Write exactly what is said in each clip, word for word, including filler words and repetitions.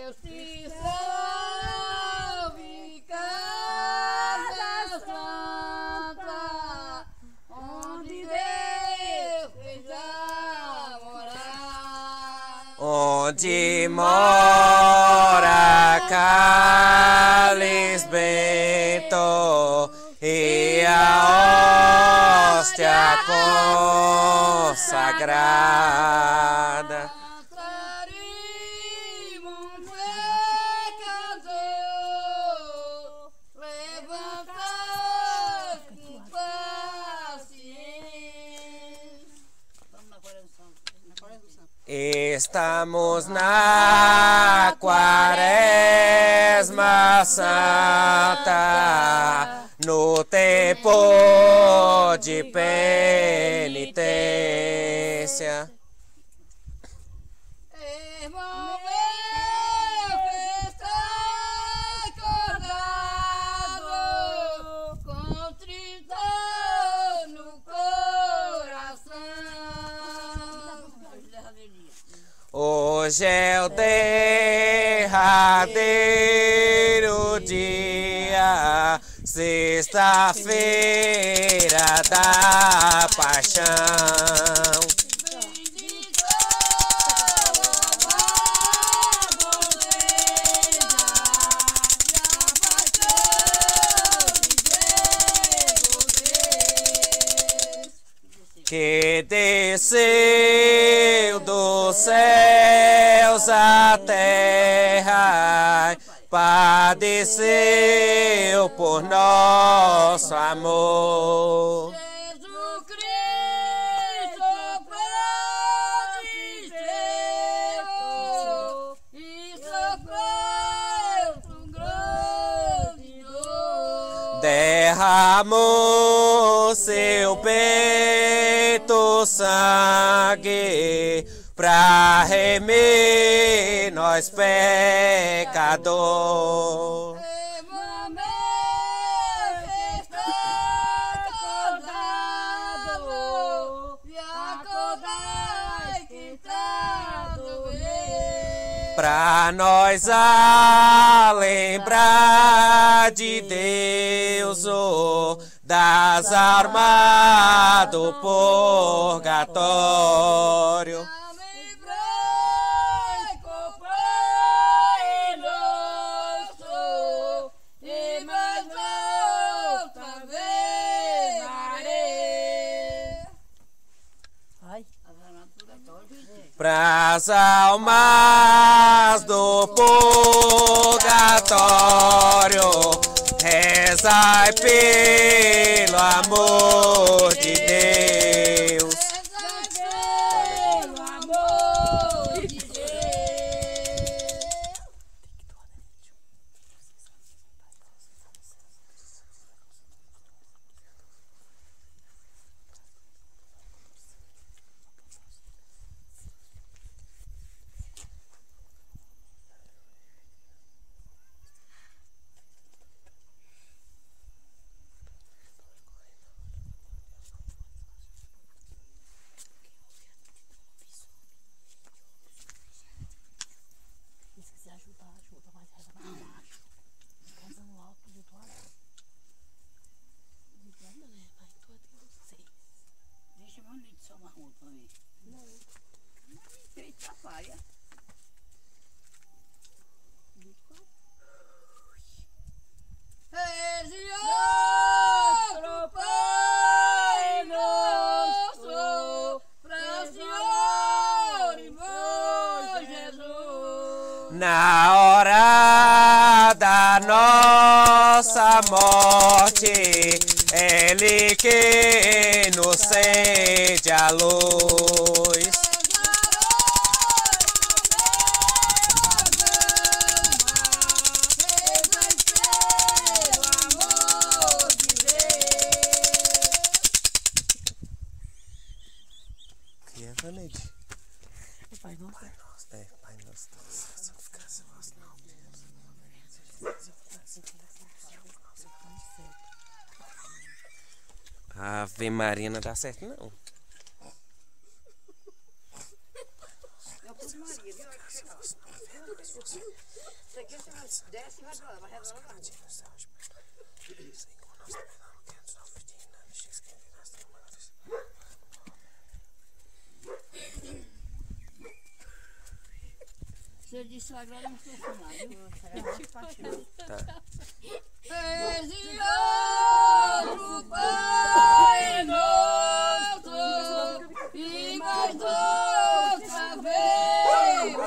Deus te salve, casa santa, onde Deus fez a morar. Onde mora cáliz bento e a hóstia consagrada. Estamos na Quaresma Santa, no tempo de penitência. Irmão meu que está acordado, contrito no coração. Hoje é o derradeiro dia, sexta-feira da paixão. Que desceu dos céus à terra, padeceu por nosso amor. Jesus Cristo padeceu e sofreu com grande dor. Derramou seu peito sangue pra remir nós pecador. Irmão meu que está acordado, e acordai que está doendo. Pra nós a lembrar de Deus, oh, das almas do purgatório. Livrai com Pai nosso, e mais outra vez darei. Ai, Pras almas do purgatório, rezai pelo amor de Deus. pelo amor de Deus. Reze outro Pai nosso, pra Senhor e bom Jesus. Na hora da nossa morte, Ele que nos cede a luz. Pai nosso. Pai nosso, é, Pai nosso, santificado seja o vosso nome. Ave Maria não dá certo, não. Eu pus Maria, viu? Isso aqui você desce e vai pra lá, vai redolar lá. Se eu disse agora, eu não estou funcionando. Tá. Esse outro Pai Nosso, e mais outra vez,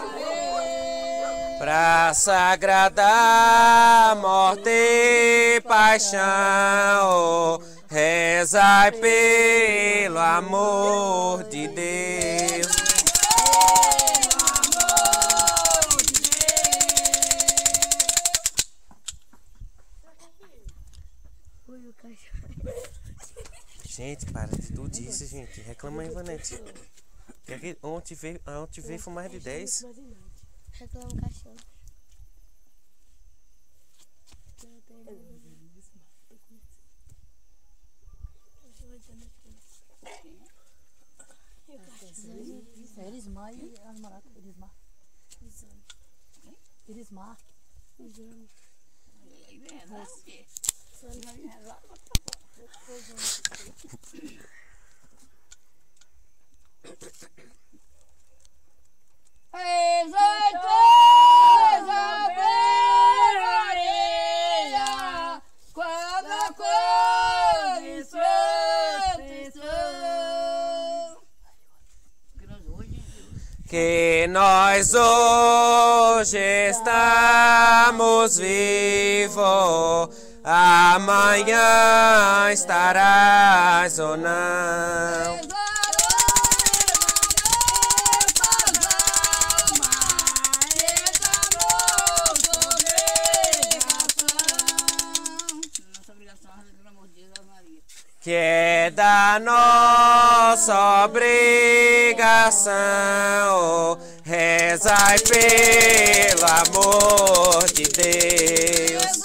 Pra sagrada morte e paixão, rezai pelo amor de Deus. Gente, para de tudo isso, gente. Reclama aí, Vanete. Que que ontem veio, ontem veio foi mais de dez. Reclama o cachorro. Elismar e as maracas. Elismar. Elismar. Que nós hoje estamos vivos, amanhã estarás ou não. Que é da nossa obrigação, rezai pelo amor de Deus.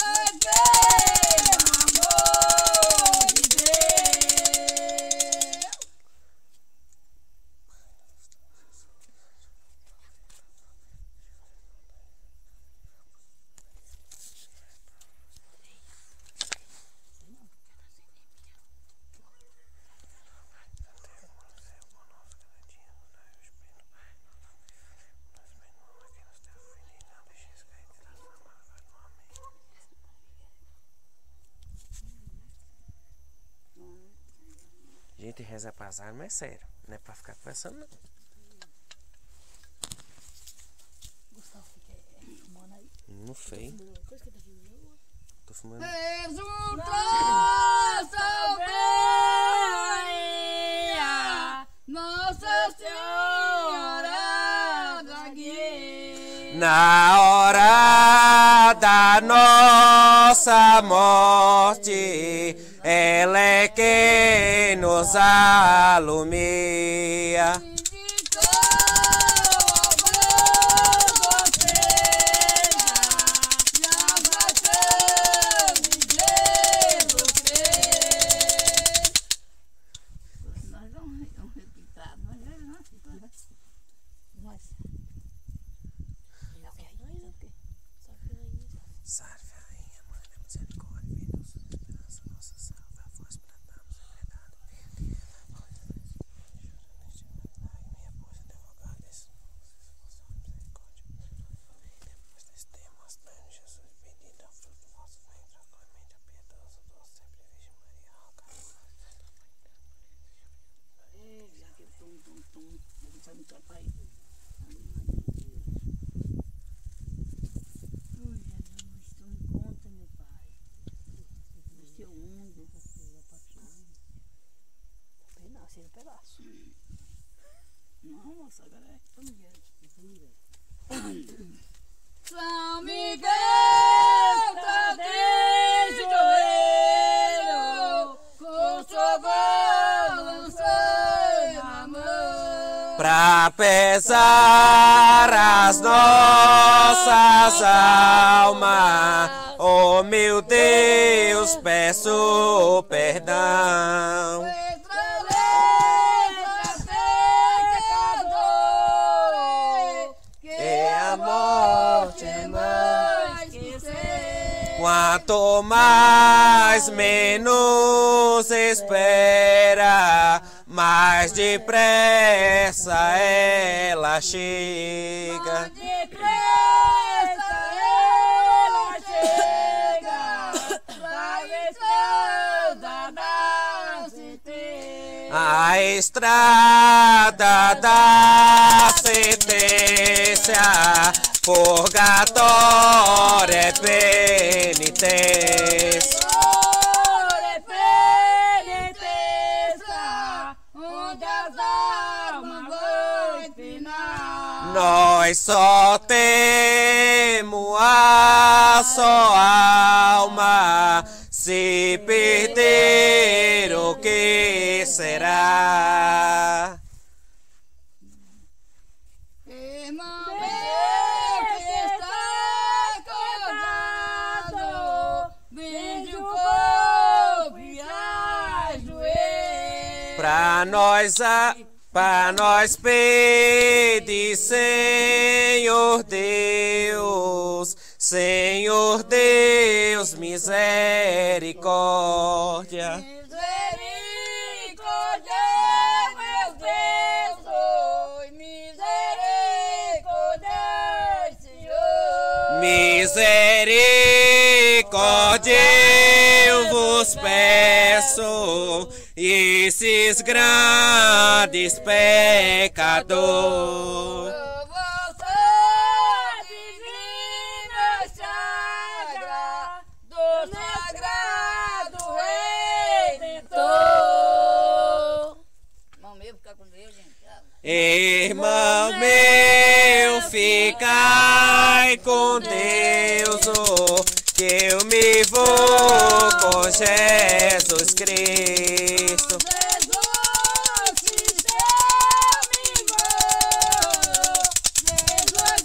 Gente, reza pra azar, mas é sério. Não é pra ficar conversando, não. Gustavo, fica fumando aí. Não sei. Tô fumando. Nossa Senhora da Guia. Na hora da nossa morte, ela é quem nos alumia. Salve, rainha, mãe da misericórdia, vem nossa esperança, nossa salve, a voz bradamos, verdade. Minha força, advogado, desse misericórdia. Depois desse tempo, as pernas de Jesus, bendito é o fruto do vosso ventre, atualmente a piedosa, doce, sempre Virgem Maria, rogai por nós. Já que tum, tum, tum, não sabe o que é pra ir. Um pedaço. Não, moça, agora é São Miguel. São Miguel tá de joelho, com sua balança na mão. Pra pesar as nossas almas, oh meu Deus, peço perdão. Que a morte é mãe. Quanto mais menos espera, mais depressa ela chega. Depressa ela chega, vai estrada da sentença. A estrada da sentença, purgatório é penitência. É penitência, onde as almas vão penar. Nós só temos a só alma, se perder o que será? Irmão meu que está acordado, vende o corpo e ajoelha. Pra nós, a, pra nós pedir, Senhor Deus, Senhor Deus, misericórdia. Misericórdia, meu Deus, oi, misericórdia, Senhor. Misericórdia eu vos peço, esses grandes pecadores. Vossa divina chaga do sagrado Redentor. Irmão meu, fica com Deus, gente. Irmão meu, ficai com Deus, oh, que eu me vou com Jesus Cristo. Jesus, se me vou, Jesus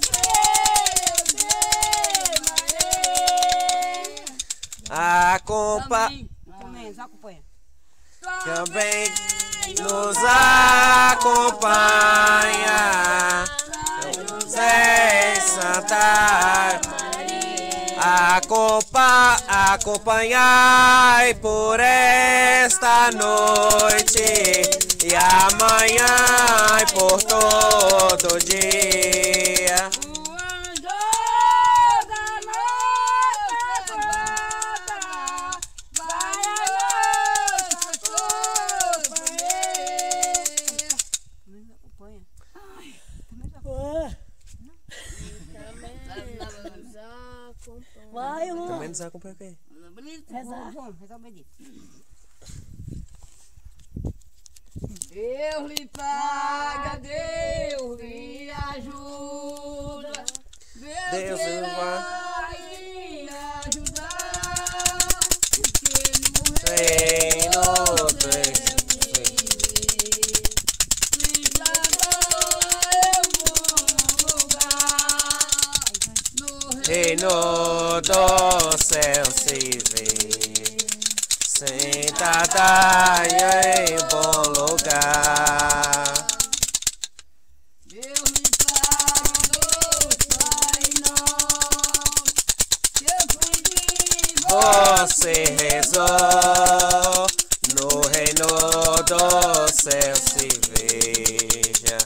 creio, Acompa também, acompanha. também nos acompanha, José e Santa Acompa acompanhai por esta noite e amanhã e por todo dia. O anjo da nossa guarda vai a nossa companhia. Também me acompanha. Ai, também me acompanha. Vai, irmão. Também nos acompanha o quê? Rezar. Rezar o bendito. Deus lhe paga, Deus lhe ajuda. Deus lhe vai lhe ajudar. Reino Reino do céu se vê, sentada em bom lugar. Deus lhe paga, Pai nosso, que eu pedi Você rezou, no reino do céu se veja.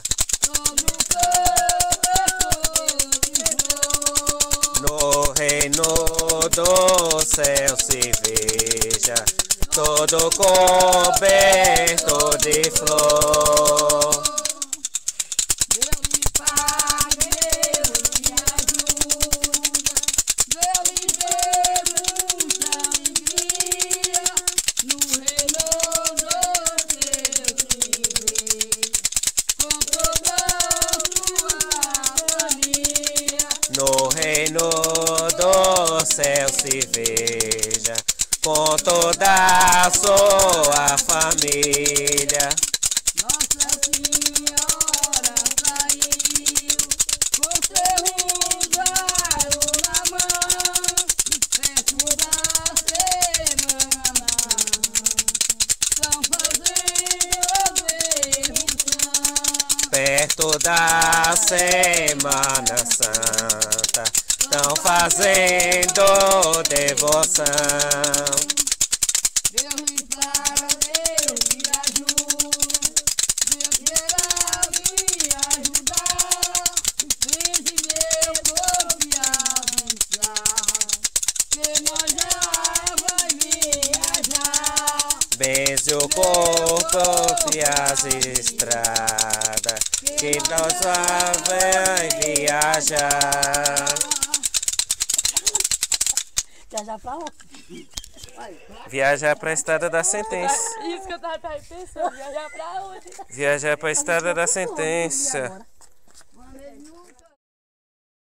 No reino do céu se veja, todo coberto de flor. Deus lhe paga, Deus lhe ajuda, Deus lhe dê muita alegria, no reino do céu se vê, com toda a sua família. No reino do céu se veja, com toda a sua família. Nossa Senhora saiu com seu rosário na mão, perto da semana, estão fazendo devoção. Perto da Semana Santa, estão fazendo devoção. Deus me traga, Deus me ajuda. Deus queira me ajudar. Vence meu corpo e avisar. Que nós já vai viajar. Benze o corpo e as estradas, que nós vai viajar. Viajar pra onde? Viajar pra estrada da sentença. Isso que eu tava pensando. Viajar pra onde? Viajar pra estrada da sentença. Quando ele não